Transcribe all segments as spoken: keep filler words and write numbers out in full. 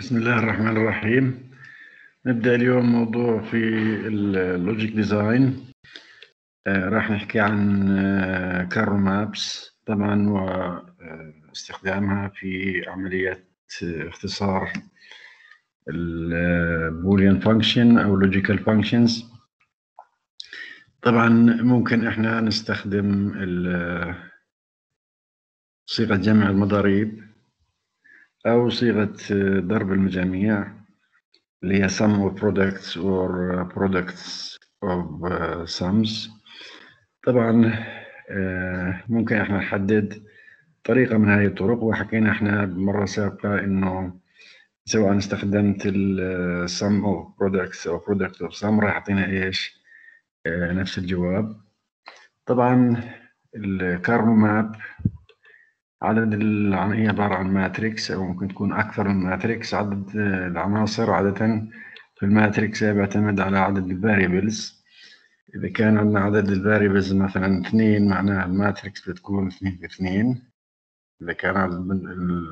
بسم الله الرحمن الرحيم. نبدأ اليوم موضوع في اللوجيك ديزاين. آه راح نحكي عن آه كارل مابس طبعا واستخدامها في عملية آه اختصار البوليان فانكشن أو لوجيكال فانكشنز. طبعا ممكن احنا نستخدم صيغة جمع المضاريب أو صيغة ضرب المجاميع اللي هي sum of products or products of uh, sums. طبعا uh, ممكن احنا نحدد طريقة من هذه الطرق، وحكينا احنا بمرة سابقة انه سواء استخدمت ال sum of products او product of sum راح يعطينا ايش uh, نفس الجواب. طبعا الكارل ماب عدد هي عبارة عن ماتريكس أو ممكن تكون أكثر من ماتريكس. عدد العناصر عادة في الماتريكس بيعتمد على عدد الفاريبلز. إذا كان عندنا عدد الفاريبلز مثلا اثنين، معناها الماتريكس بتكون اثنين في اثنين. إذا كان عدد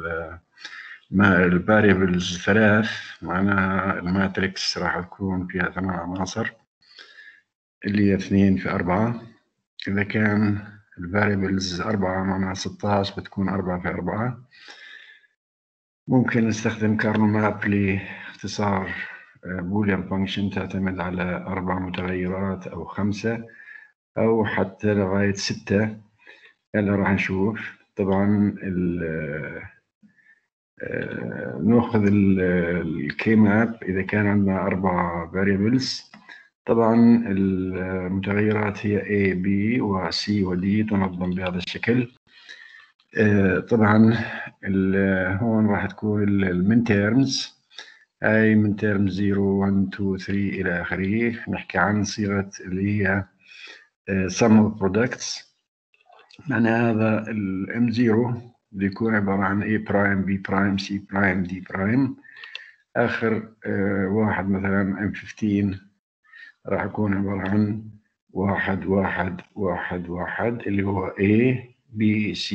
الفاريبلز ثلاث، معناها الماتريكس راح تكون فيها ثمان عناصر اللي هي اثنين في أربعة. إذا كان الفاريبلز أربعة، معناها ستة عشر، بتكون أربعة في أربعة. ممكن نستخدم كارل ماب لاختصار بوليان فانكشن تعتمد على أربع متغيرات أو خمسة أو حتى لغاية ستة. هلا راح نشوف. طبعا نأخذ الكي ماب إذا كان عندنا أربع variables. طبعا المتغيرات هي A, B و C و D تنظم بهذا الشكل. طبعا هون راح تكون المين تيرمز، هاي من تيرم صفر واحد اثنين ثلاثة إلى آخره. نحكي عن صيغة اللي هي sum of products. معنى هذا ال M صفر بيكون عبارة عن A prime B prime C prime D prime. آخر واحد مثلا M خمسة عشر راح يكون عبارة عن واحد واحد واحد واحد اللي هو A B C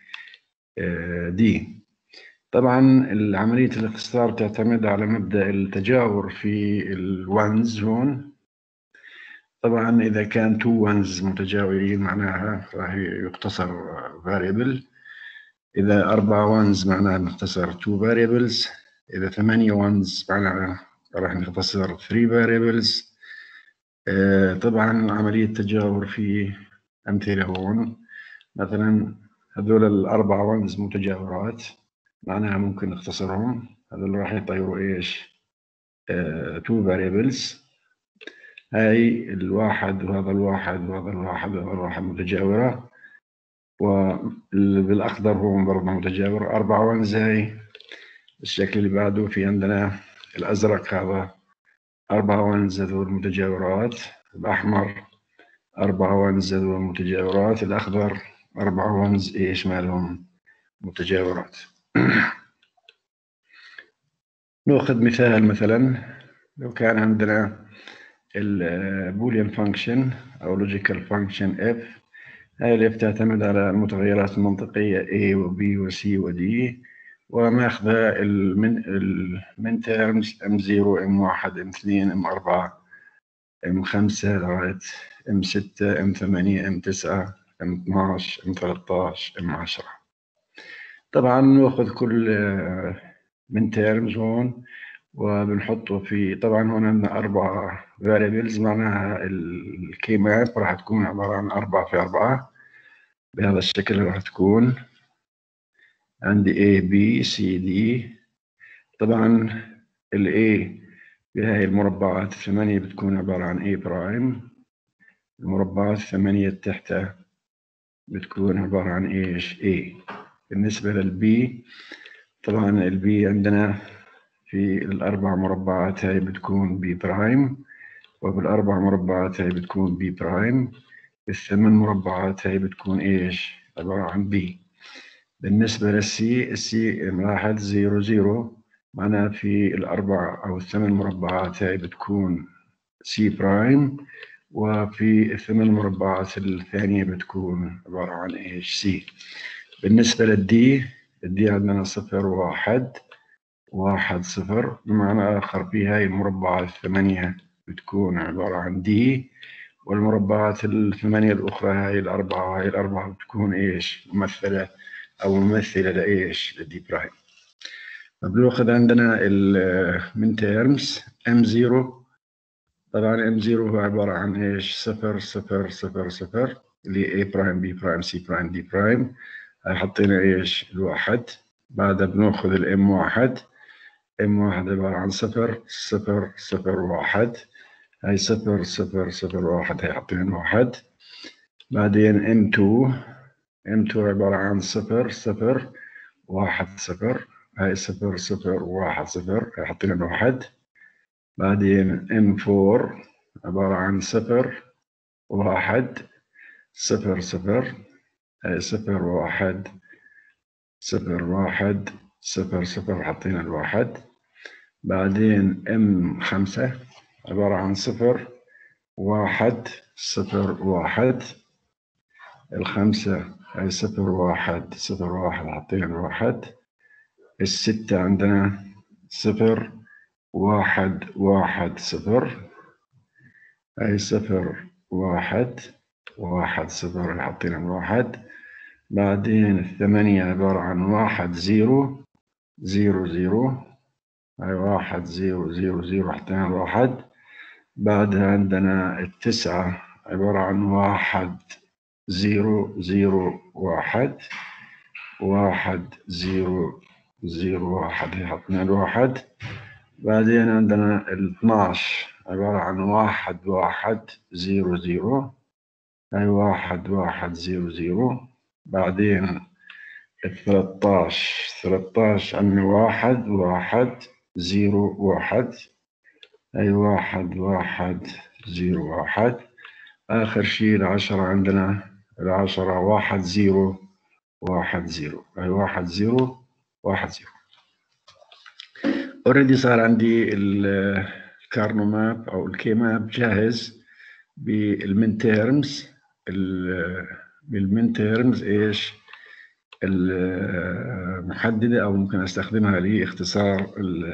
D. طبعا عملية الاختصار تعتمد على مبدأ التجاور في الوانز هون. طبعا إذا كان تو وانز متجاورين معناها راح يختصر variable. إذا أربعة وانز معناها نختصر two variables. إذا ثمانية وانز معناها راح نختصر three variables. آه طبعا عملية تجاور في أمثلة هون، مثلا هذول الأربع وانز متجاورات معناها ممكن نختصرهم. هذول راح يطيروا ايش؟ آه two variables. هاي الواحد وهذا الواحد وهذا الواحد وهذا الواحد متجاورة، وبالأخضر هو برضه متجاور. أربع وانز هاي. الشكل اللي بعده في عندنا الأزرق، هذا أربع وانز هذول متجاورات. الأحمر أربع وانز هذول متجاورات. الأخضر أربع وانز إيش مالهم متجاورات. نأخذ مثال، مثلا لو كان عندنا البوليان فانكشن أو لوجيكال فانكشن f. هاي اللي تعتمد على المتغيرات المنطقية A و B و C و D، وماخذة المين تيرمز M صفر M واحد M اثنين M أربعة M خمسة لغاية M ستة M ثمانية M تسعة M اثناعش M ثلاثطاعش M عشرة. طبعا نأخذ كل من تيرمز هون وبنحطه في، طبعا هون عندنا أربع variables، معناها الكي ماب راح تكون عبارة عن أربعة في أربعة بهذا الشكل. راح تكون عندي A B C D. طبعا ال A بهاي المربعات الثمانية بتكون عبارة عن A برايم. المربعات الثمانية تحتها بتكون عبارة عن إيش؟ A. بالنسبة للبي، طبعا البي عندنا في الأربع مربعات هاي بتكون بي برايم، وبالأربع مربعات هاي بتكون بي برايم. الثمان مربعات هاي بتكون إيش؟ عبارة عن بي. بالنسبة للسي، السي ملاحظ زيرو زيرو، معناها في الأربع أو الثمان مربعات هاي بتكون سي برايم، وفي الثمان مربعات الثانية بتكون عبارة عن إيش؟ سي. بالنسبة للدي، الدي عندنا صفر واحد. واحد صفر. بمعنى آخر في هاي المربعات الثمانية بتكون عبارة عن دي، والمربعات الثمانية الأخرى هاي الأربعة وهاي الأربعة بتكون إيش ممثلة أو ممثلة لإيش لدي برايم. فبناخذ عندنا من تيرمز ام صفر. طبعا ام صفر هو عبارة عن إيش صفر صفر صفر صفر اللي A برايم B برايم C برايم D برايم. هاي حطينا إيش الواحد. بعدها بناخذ الام واحد. ام واحد عبارة عن صفر صفر صفر واحد. هاي صفر صفر صفر واحد هاي حطينا واحد. بعدين ام اثنين. ام اثنين عبارة عن صفر صفر واحد صفر. هاي صفر صفر واحد صفر هاي حطينا واحد. بعدين ام أربعة عبارة عن صفر واحد صفر صفر. هاي صفر واحد صفر واحد صفر صفر حطينا الواحد. بعدين ام خمسة عبارة عن صفر واحد صفر واحد. الخمسة هاي صفر واحد صفر واحد حطينا الواحد. الستة عندنا صفر واحد واحد صفر. هاي صفر واحد واحد صفر حطينا الواحد. بعدين الثمانية عبارة عن واحد زيرو زيرو زيرو. هاي واحد زيرو زيرو زيرو حطينا الواحد. بعدها عندنا التسعة عبارة عن واحد زيرو زيرو واحد. واحد زيرو زيرو واحد حطينا الواحد. بعدين عندنا الاثناش عبارة عن واحد واحد زيرو زيرو. هاي واحد واحد زيرو زيرو. بعدين الثلاثطاش ثلاثطاش عندنا واحد واحد زيرو واحد. هاي واحد واحد زيرو واحد. آخر شيء العشرة عندنا العشرة واحد زيرو واحد زيرو. هاي واحد زيرو واحد زيرو. اوريدي صار عندي الكارنو ماب أو الكي ماب جاهز بالمين تيرمز. بالمين تيرمز إيش المحددة أو ممكن أستخدمها لاختصار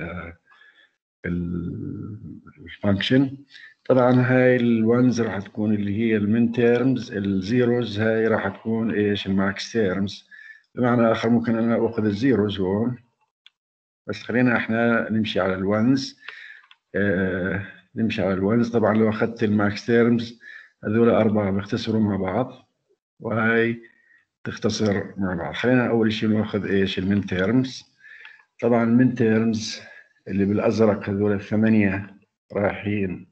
الفانكشن. طبعا هاي الونز راح تكون اللي هي المين تيرمز. الزيروز هاي راح تكون ايش الماكس تيرمز. بمعنى اخر ممكن انا اخذ الزيروز هون، بس خلينا احنا نمشي على الونز. آه نمشي على الونز. طبعا لو اخذت الماكس تيرمز هذول اربعه بيختصروا مع بعض، وهي تختصر مع بعض. خلينا اول شيء ناخذ ايش المين تيرمز. طبعا المين تيرمز اللي بالازرق هذول الثمانيه رايحين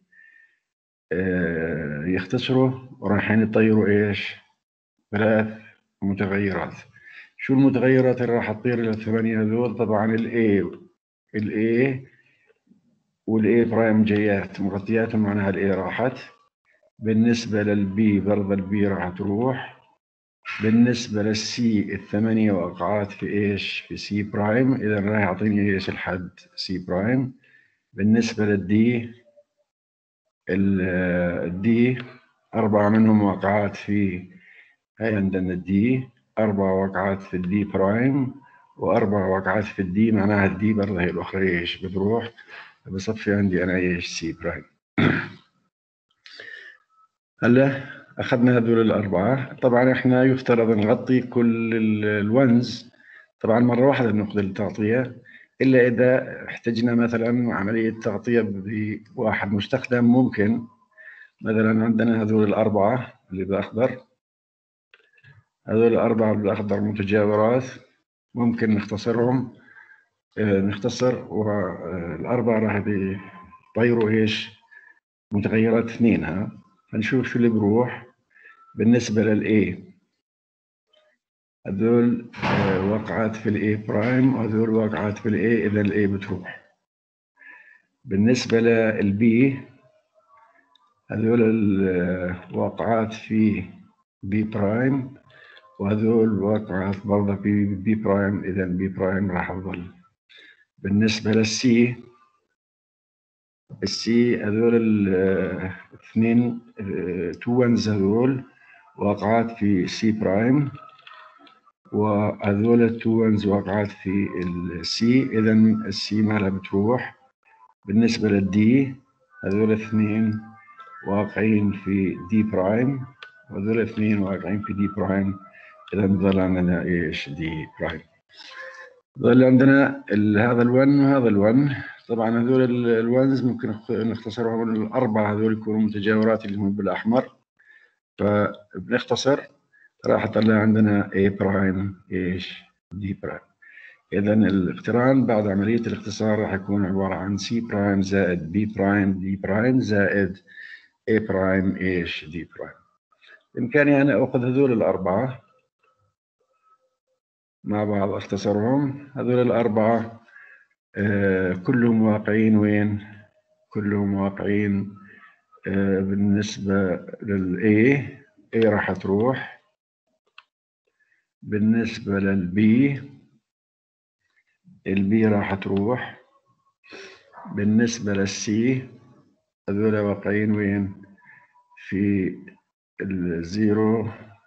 آه يختصروا ورايحين يطيروا ايش ثلاث متغيرات. شو المتغيرات اللي راح تطير للثمانيه هذول؟ طبعا الاي الاي والاي برايم جيات مغطياتهم، معناها الاي راحت. بالنسبه للبي برضه البي راح تروح. بالنسبه للسي الثمانيه وقعات في ايش في سي برايم، اذا راح يعطيني ايش الحد سي برايم. بالنسبه للدي الدي اربعه منهم وقعات في هاي عندنا الدي. اربع وقعات في الدي برايم واربع وقعات في الدي، معناها الدي برضه هي الاخرى ايش بتروح. بصفي عندي انا ايش سي برايم. هلا اخذنا هذول الاربعه. طبعا احنا يفترض نغطي كل الونز طبعا مره واحده بناخذ التغطيه، الا اذا احتجنا مثلا عمليه تغطيه بواحد مستخدم. ممكن مثلا عندنا هذول الاربعه اللي بالاخضر، هذول الاربعه بالاخضر متجاورات، ممكن نختصرهم. آه نختصر والاربعه راح يطيروا ايش متغيرات اثنين. ها هنشوف شو اللي بروح. بالنسبة للA هذول آه وقعات في الA برايم وهذول وقعات في الA، إذا الA بتروح. بالنسبة للB هذول الوقعات في B برايم وهذول وقعات برضه في B برايم، إذا B برايم راح تظل. بالنسبة للC السي هذول الاثنين تو ونز هذول وقعات في سي برايم، وهذول التوينز واقعات في السي، إذا السي مالها بتروح. بالنسبة للدي هذول اثنين واقعين في دي برايم، وهذول اثنين واقعين في دي برايم، إذا بظل عندنا إيش؟ دي برايم. ظل عندنا هذا الون وهذا الون. طبعا هذول الونز ممكن نختصرهم، الأربعة هذول يكونوا متجاورات اللي هم بالأحمر، فبنختصر راح يطلع عندنا A برايم إيش؟ D برايم. إذا الاقتران بعد عملية الاختصار راح يكون عبارة عن C برايم زائد B برايم D برايم زائد A برايم إيش؟ D برايم. بإمكاني أنا أخذ هذول الأربعة مع بعض اختصرهم. هذول الأربعة آه كلهم واقعين وين؟ كلهم واقعين آه بالنسبة للA، A راح تروح. بالنسبة للبي، البي راح تروح. بالنسبة للسي هذول واقعين وين؟ في الزيرو.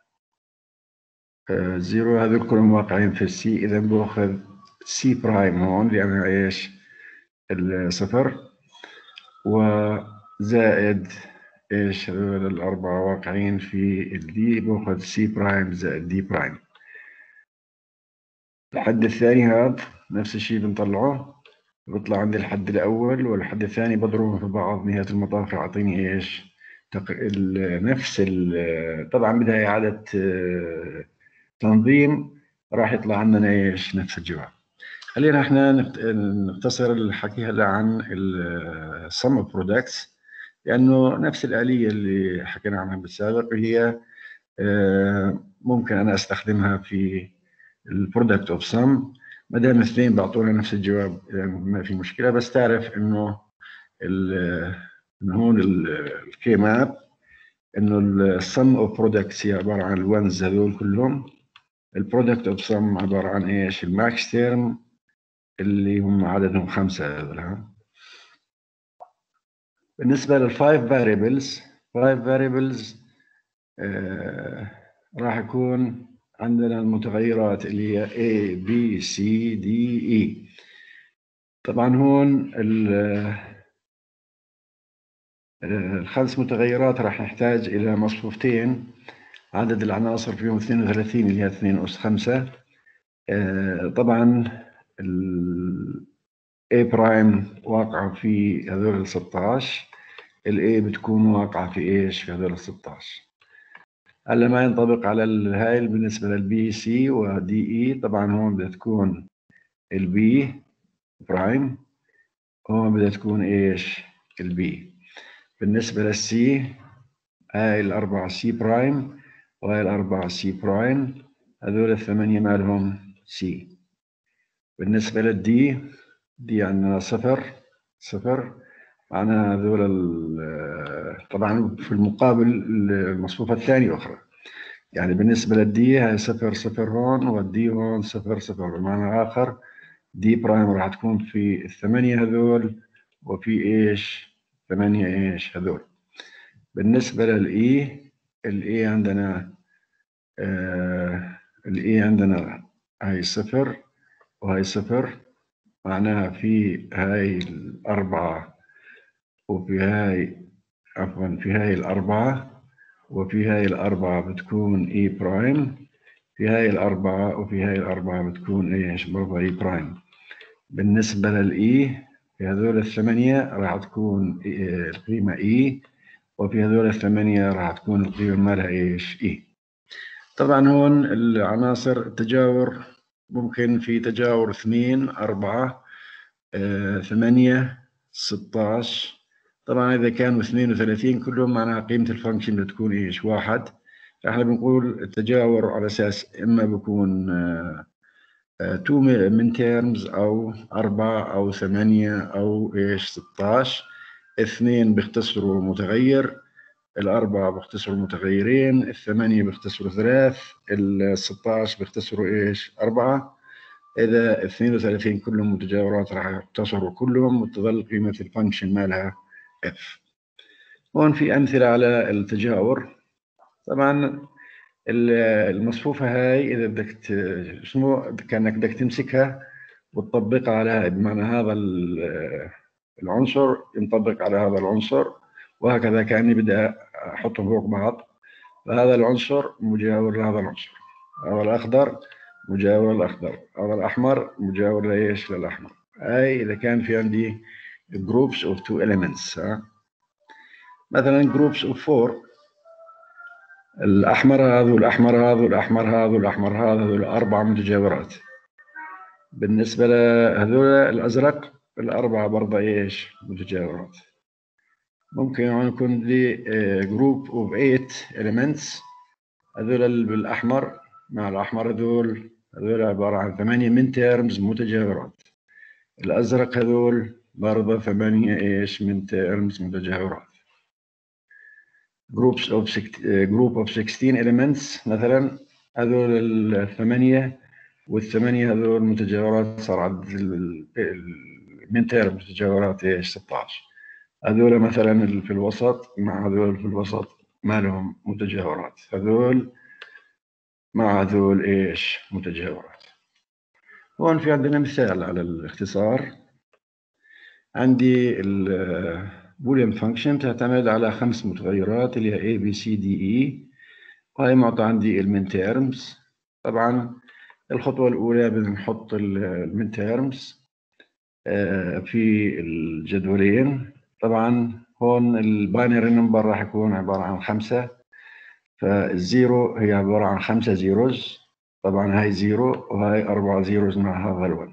آه زيرو هذول كلهم واقعين في السي، إذا باخذ سي برايم هون لأنها إيش؟ الصفر، وزائد إيش؟ هذول الأربعة واقعين في الدي، باخذ سي برايم زائد دي برايم. الحد الثاني هذا نفس الشيء بنطلعه، بيطلع عندي الحد الأول والحد الثاني بضربهم في بعض، نهاية المطاف يعطيني إيش؟ تق... ال... نفس ال... طبعا بدها إعادة تنظيم، راح يطلع عندنا إيش؟ نفس الجواب. خلينا إحنا نختصر الحكي هلا عن ال sum of products، لأنه نفس الآلية اللي حكينا عنها بالسابق هي ممكن أنا أستخدمها في ال product of sum. ما دام الاثنين بعطونا نفس الجواب ما في مشكلة، بس تعرف إنه من هون الكي ماب إنه ال sum of products هي عبارة عن الونز هذول كلهم. البرودكت اوف سم عبارة عن ايش؟ الماكس تيرم اللي هم عددهم خمسة هذول. بالنسبة للفايف فاريبلز، فايف فاريبلز آه راح يكون عندنا المتغيرات اللي هي A B C D E. طبعا هون الخمس متغيرات راح نحتاج إلى مصفوفتين، عدد العناصر فيهم اثنين وثلاثين اللي هي اثنين أس خمسة. آه طبعا ال A برايم واقعة في هذول ال ستة عشر، ال A بتكون واقعة في ايش؟ في هذول ال ستة عشر. هلا ما ينطبق على هاي بالنسبة للبي سي ودي اي. طبعا هون بدها تكون البي برايم، هون بدها تكون ايش؟ البي. بالنسبة للسي هاي الأربعة سي برايم وهاي الأربعة سي برايم، هذول الثمانية مالهم سي. بالنسبة للدي، دي عندنا صفر صفر، معناها هذول طبعا في المقابل المصفوفة الثانية أخرى. يعني بالنسبة للدي هاي صفر صفر هون، والدي هون صفر صفر، بمعنى آخر دي برايم راح تكون في الثمانية هذول وفي إيش؟ ثمانية إيش هذول. بالنسبة للإي، الإي عندنا آه الإي عندنا هاي صفر وهاي صفر، معناها في هاي الأربعة وفي هاي عفوا في هاي الأربعة وفي هاي الأربعة بتكون إي برايم، في هاي الأربعة وفي هاي الأربعة بتكون إيش؟ برضه إي برايم. بالنسبة للإي في هذول الثمانية راح تكون القيمة إي، وفي هذول الثمانية راح تكون القيمة مالها إيش؟ إي. طبعا هون العناصر التجاور ممكن في تجاور اثنين أربعة آه، ثمانية ستة عشر. طبعا إذا كانوا اثنين وثلاثين كلهم معناها قيمة الفانكشن بتكون إيش؟ واحد. فإحنا بنقول التجاور على أساس إما بكون تو من تيرمز أو أربعة أو ثمانية أو إيش؟ ستة عشر. اثنين بيختصروا متغير، الأربعة بيختصروا متغيرين، الثمانية بيختصروا ثلاث، الستة عشر بيختصروا إيش؟ أربعة. إذا اثنين وثلاثين كلهم متجاورات راح يختصروا كلهم وتظل قيمة الفانكشن مالها f. هون في أمثلة على التجاور. طبعا المصفوفة هاي إذا بدك شنو كأنك بدك تمسكها وتطبقها على هاي، بمعنى هذا العنصر ينطبق على هذا العنصر، وهكذا كأني بدي أحطهم فوق بعض. فهذا العنصر مجاور لهذا العنصر، هذا الأخضر مجاور للأخضر، هذا الأحمر مجاور لإيش؟ للأحمر. هاي إذا كان في عندي groups of two elements. ها؟ مثلا groups of four، الأحمر هذا والأحمر هذا والأحمر هذا والأحمر هذا، هذول أربع متجاورات. بالنسبة لهذول الأزرق الأربعة برضه إيش؟ متجاورات. ممكن يكون لي group of eight elements، هذول بالأحمر مع الأحمر، هذول هذول عبارة عن ثمانية من terms متجاورات. الأزرق هذول برضه ثمانية إيش؟ من terms متجاورات. groups of six, group of sixteen elements مثلا، هذول الثمانية والثمانية هذول متجاورات، صار عدد من terms متجاورات إيش؟ ستة عشر. هذول مثلا في الوسط مع هذول في الوسط ما لهم متجاورات، هذول مع هذول إيش؟ متجاورات. هون في عندنا مثال على الاختصار. عندي البوليان فانكشن تعتمد على خمس متغيرات اللي هي A B C D E، وهي معطى عندي المين تيرمز. طبعا الخطوة الأولى بنحط المين تيرمز في الجدولين. طبعا هون الباينري نمبر راح يكون عبارة عن خمسة، فالزيرو هي عبارة عن خمسة زيروز. طبعا هاي زيرو وهاي أربعة زيروز مع هذا الون.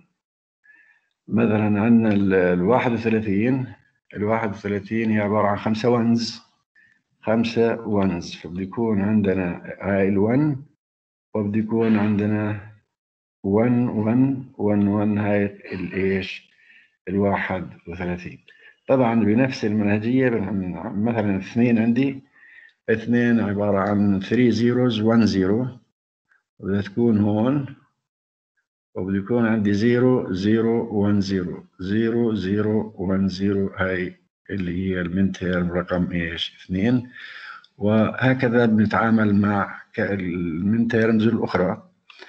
مثلا عندنا الواحد وثلاثين، الواحد وثلاثين هي عبارة عن خمسة ونز، خمسة ونز، فبده يكون عندنا هاي الون، وبده يكون عندنا ون ون ون ون، هاي الايش؟ الواحد وثلاثين. طبعا بنفس المنهجية مثلا اثنين، عندي اثنين عبارة عن ثري زيروز ون زيرو، وبدها تكون هون، وبده يكون عندي زيرو زيرو ون زيرو زيرو زيرو ون زيرو، هاي اللي هي المين تيرم رقم ايش؟ اثنين. وهكذا بنتعامل مع المين تيرمز الأخرى.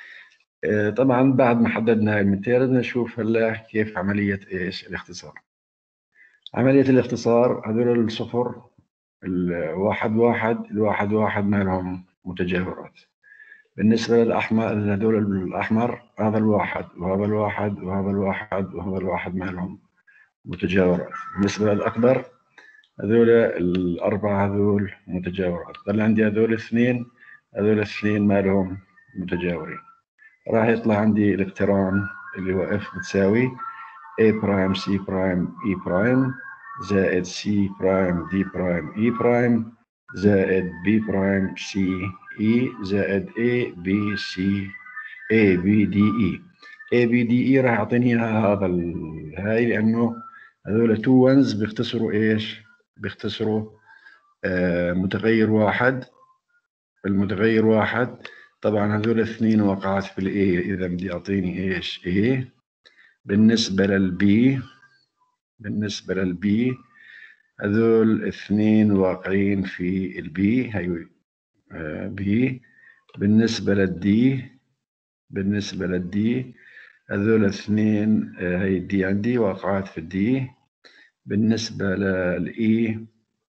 طبعا بعد ما حددنا المين تيرمز نشوف هلا كيف عملية ايش؟ الاختصار. عملية الاختصار هذول الصفر، الواحد واحد، الواحد واحد ما لهم متجاورات. بالنسبة للأحمر، هذول الأحمر هذا الواحد وهذا الواحد وهذا الواحد وهذا الواحد ما لهم متجاورات. بالنسبة للأخضر هذول الأربعة هذول متجاورات. ضل عندي هذول الاثنين، هذول الاثنين ما لهم متجاورين. راح يطلع عندي الاقتران اللي هو F بتساوي A برايم C برايم E برايم زائد C برايم D برايم E برايم زائد B برايم C E زائد A B C A B D E. A B D E راح يعطيني هذا هاي، لأنه هذول تو ونز بيختصروا إيش؟ بيختصروا آه متغير واحد. المتغير واحد طبعا هذول اثنين وقعت في الإيه، إذا بدي أعطيني إيش؟ A. بالنسبة للبي بالنسبة للبي هذول اثنين واقعين في البي، هي بي. بالنسبة للدي بالنسبة للدي هذول اثنين، هي الدي عندي واقعات في الدي. بالنسبة للإي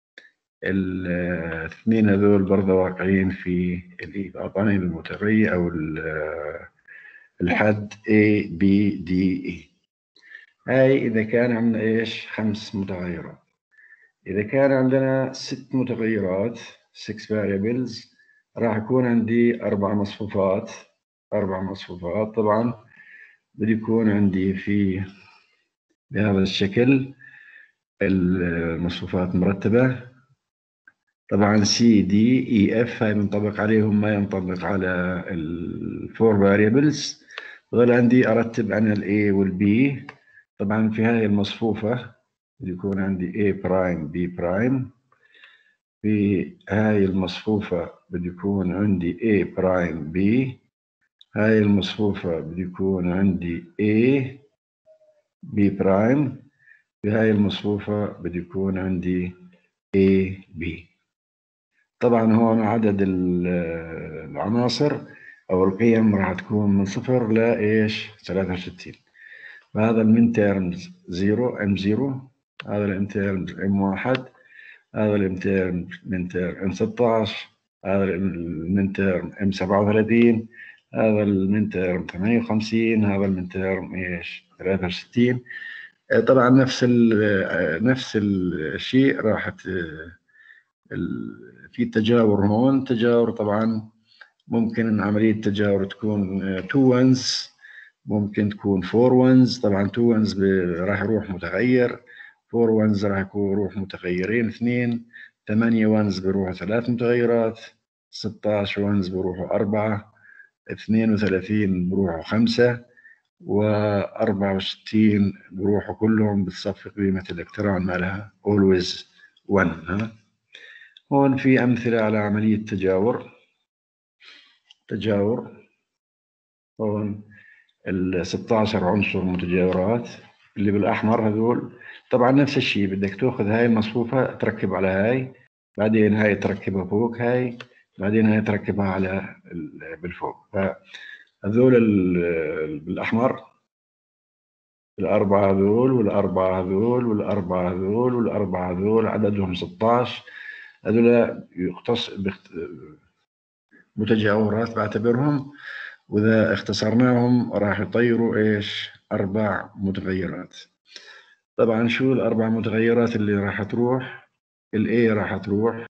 الاثنين هذول برضه واقعين في الإي، أعطاني المتغير أو الحد A B D E. هاي إذا كان عندنا إيش؟ خمس متغيرات. إذا كان عندنا ست متغيرات six variables، راح يكون عندي أربع مصفوفات أربع مصفوفات. طبعا بدي يكون عندي في بهذا الشكل المصفوفات مرتبة. طبعا C D E F هاي منطبق عليهم ما ينطبق على الفور variables. ظل عندي أرتب عن ال A وال B. طبعا في هاي المصفوفة بدي يكون عندي A برايم B برايم. في هاي المصفوفة بدي يكون عندي A برايم B. هاي المصفوفة بدي يكون عندي A B برايم. في هاي المصفوفة بدي يكون عندي A B. طبعا هون عدد العناصر أو القيم راح تكون من صفر لإيش ثلاثة وستين. فهذا المين تيرمز زيرو ام زيرو، هذا الام تيرمز ام واحد، هذا الام تيرمز من تيرم ام ستة عشر، هذا المين تيرم ام سبعة وثلاثين، هذا المين تيرم ثمانية وخمسين، هذا المين تيرم ايش ثلاثة وستين. طبعا نفس نفس الشيء راح في تجاور هون. تجاور طبعا ممكن عملية تجاور تكون تو ونز، ممكن تكون فور ونز. طبعا تو ونز راح يروح متغير، فور ونز راح يروح متغيرين اثنين، ثمانية ونز بيروحوا ثلاث متغيرات، ستة عشر ونز بيروحوا أربعة، اثنين وثلاثين بيروحوا خمسة، وأربعة وستين بيروحوا كلهم بتصفي قيمة الإلكترون مالها always one. ها هون في أمثلة على عملية تجاور. تجاور هون ال ستة عشر عنصر متجاورات اللي بالأحمر هذول. طبعا نفس الشيء بدك تأخذ هاي المصفوفة تركب على هاي، بعدين هاي تركبها فوق هاي، بعدين هاي تركبها على بالفوق. فهذول بالأحمر الأربعة هذول والأربعة هذول والأربعة هذول والأربعة هذول عددهم ستة عشر. هذول يختص متجاورات بعتبرهم، وإذا اختصرناهم راح يطيروا إيش أربع متغيرات. طبعا شو الأربع متغيرات اللي راح تروح؟ ال A راح تروح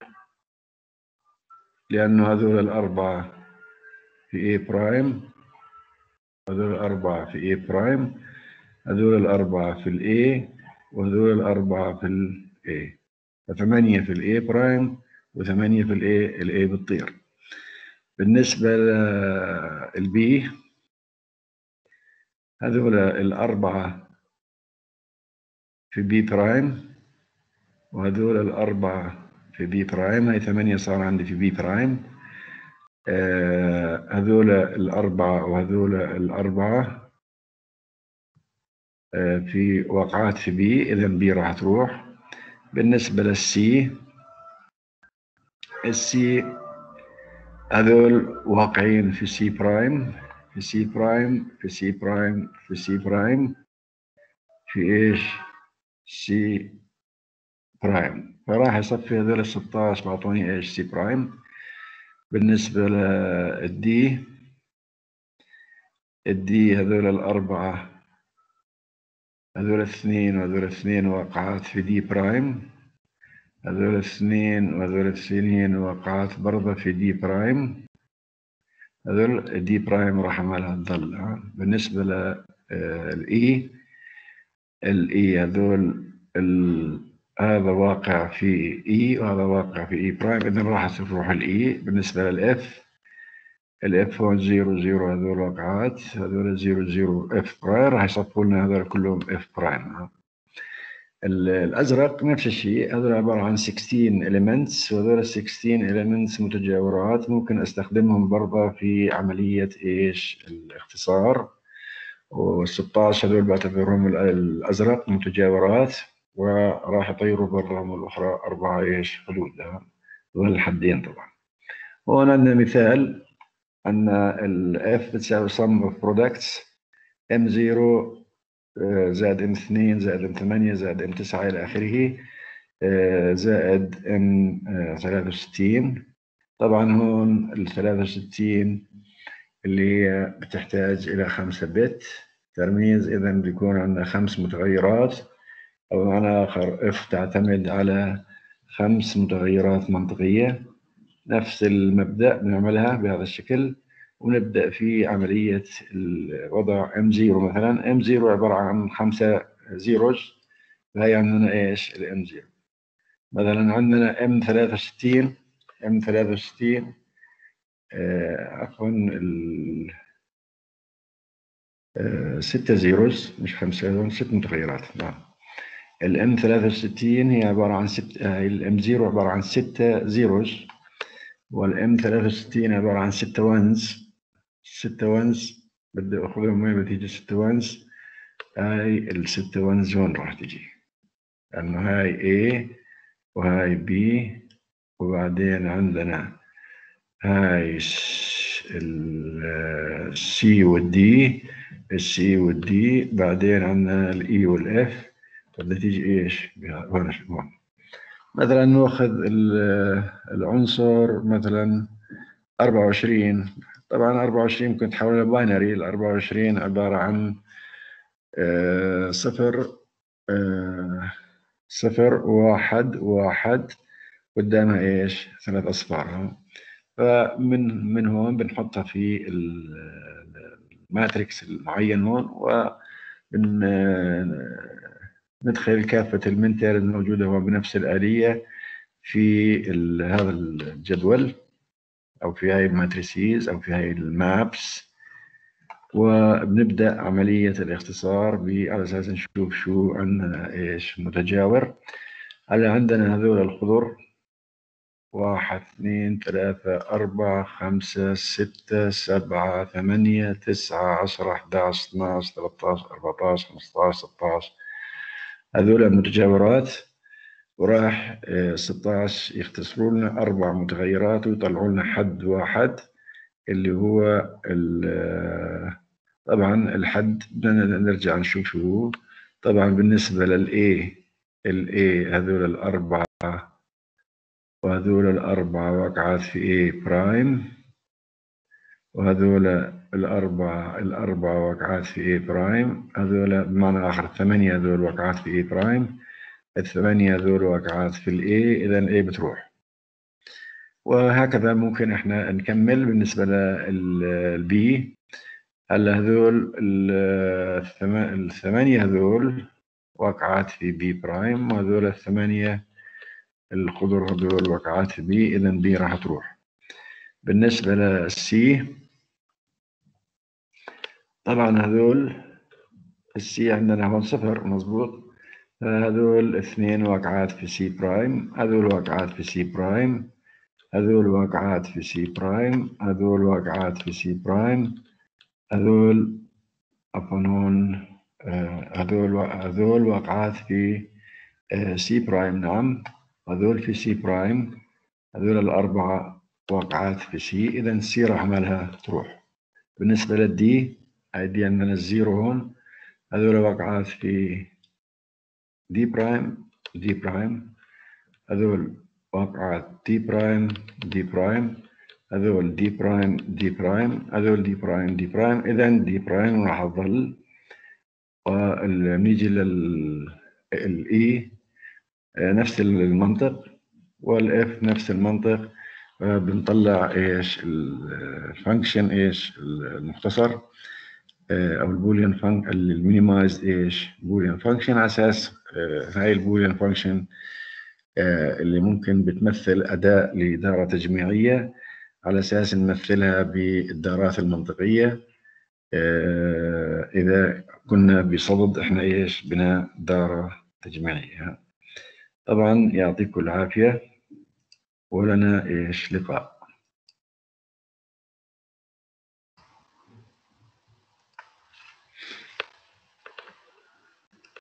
لأنه هذول الأربعة في A برايم، هذول الأربعة في A برايم، هذول الأربعة في ال A، وهذول الأربعة في ال A. فثمانية في ال A برايم وثمانية في ال A. ال A بتطير. بالنسبة لل B هذول الأربعة في بي برايم، وهذول الأربعة في بي برايم. هاي ثمانية صار عندي في بي برايم. آه هذول الأربعة وهذول الأربعة آه في وقعات في بي، إذا بي راح تروح. بالنسبة للسي، السي هذول واقعين في سي برايم، في سي برايم، في سي برايم، في سي برايم، في إيش سي برايم. فراح يصفي هذول ستة عشر بعطوني ايش سي برايم. بالنسبة للدي، الدي هذول الأربعة، هذول اثنين وهذول اثنين واقعات في دي برايم، هذول اثنين وهذول اثنين واقعات برضه في دي برايم. هذول دي برايم راح عملها تضل. بالنسبة للإي، الإي هذول هذا واقع في اي وهذا واقع في اي برايم، اذا راح تروح الاي. بالنسبه للاف، الاف هون زيرو زيرو هذول واقعات، هذول زيرو زيرو اف برايم، راح يصفوا لنا هذول كلهم اف برايم. الازرق نفس الشيء، هذول عباره عن ستة عشر elements، وهذول ستة عشر elements متجاورات ممكن استخدمهم برضه في عمليه ايش الاختصار. وال16 هذول بعتبرهم الازرق متجاورات، وراح يطيروا برهم الأخرى أربعة إيش حدود. دول الحدين طبعا. هون عندنا مثال أن ال F بتساوي sum of products إم صفر زائد إم اثنين زائد إم ثمانية زائد إم تسعة إلى آخره زائد إم ثلاثة وستين. طبعا هون ال ثلاثة وستين اللي هي بتحتاج إلى خمسة بت ترميز، إذا بيكون عندنا خمس متغيرات، أو بمعنى آخر اف تعتمد على خمس متغيرات منطقية. نفس المبدأ نعملها بهذا الشكل، ونبدأ في عملية وضع ام صفر. مثلا ام صفر عبارة عن خمسة زيروز، فهي عندنا ايش الام صفر. مثلا عندنا ام ثلاثة وستين، ام ثلاثة وستين عفوا آه ستة زيروز مش خمسة، ست متغيرات. نعم. الام ثلاثة وستين هي عبارة عن ست، الام صفر عبارة عن ستة زيروز، والام ثلاثة وستين عبارة عن ستة ونز. ستة ونز بدي اخذهم وين بتيجي ستة ونز؟ هاي الستة ونز هون راح تجي، لانه هاي A وهاي B وبعدين عندنا هاي السي والدي، السي والدي، بعدين عندنا الاي والاف. بدها تيجي ايش هون؟ مثلا ناخذ العنصر مثلا أربعة وعشرين. طبعا أربعة وعشرين ممكن تحولها باينري. ال أربعة وعشرين عبارة عن آه صفر آه صفر واحد واحد، قدامها ايش؟ ثلاث اصفار. فمن من هون بنحطها في الماتريكس المعين هون، وبن ندخل كافة المنتر الموجودة هو بنفس الآلية في هذا الجدول، أو في هاي الماتريسيز، أو في هاي المابس، وبنبدأ عملية الاختصار على أساس نشوف شو عندنا إيش متجاور. هلا عندنا هذول الخضر: واحد اثنين ثلاثة أربعة خمسة ستة سبعة ثمانية تسعة عشرة أحد عشر اثني عشر ثلاثة عشر أربعة عشر خمسة عشر ستة عشر. هذول المتجاورات، وراح ستة عشر يختصروا لنا أربع متغيرات ويطلعوا لنا حد واحد اللي هو طبعا الحد. بدنا نرجع نشوف شو هو. طبعا بالنسبة للA، الA هذول الأربعة، وهذول الأربعة وقعات في A برايم، وهذول الأربعة الأربعة وقعات في A برايم. هذول بمعنى آخر الثمانية هذول وقعات في A برايم، الثمانية هذول وقعات في الA، إذا A بتروح. وهكذا ممكن إحنا نكمل بالنسبة للB. هلا هذول الثمانية هذول وقعات في B برايم، وهذول الثمانية الخضر هذول وقعات في B، إذا B راح تروح. بالنسبة للسي، طبعا هذول السي عندنا هون صفر، مظبوط. هذول اثنين واقعات في سي برايم، هذول واقعات في سي برايم، هذول واقعات في سي برايم، هذول واقعات في سي برايم، هذول عفوا هون هذول هذول واقعات في سي برايم، نعم، هذول في سي برايم، هذول الأربعة واقعات في سي، إذا سي راح مالها تروح. بالنسبة للدي، هيدي عندنا الزيرو هون، هذول واقعات في دي برايم دي برايم، هذول واقعات دي برايم دي برايم، هذول دي برايم دي برايم، هذول دي برايم دي برايم، إذا دي برايم راح تظل. ونيجي للإي نفس المنطق، والإف نفس المنطق. بنطلع إيش الفانكشن إيش المختصر او البوليان فانكشن المينيمايز ايش بوليان فانكشن، على اساس هاي البوليان فانكشن اللي ممكن بتمثل اداء لدارة تجميعية، على اساس نمثلها بالدارات المنطقية. اذا كنا بصدد احنا ايش بناء دارة تجميعية. طبعا يعطيكم العافية، ولنا ايش لقاء.